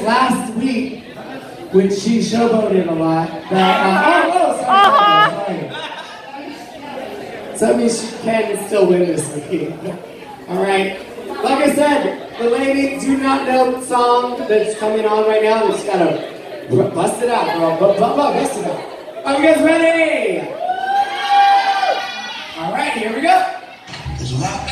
last week, when she showboated a lot, that, sorry. So that means she can still win this week. All right. Like I said, the ladies do not know the song that's coming on right now. They just gotta bust it out, girl. Bust it out. Are you guys ready? All right, here we go. It's loud.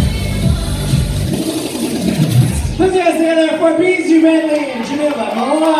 Put your hands together for Bijou Bentley and Jaymelah Moore.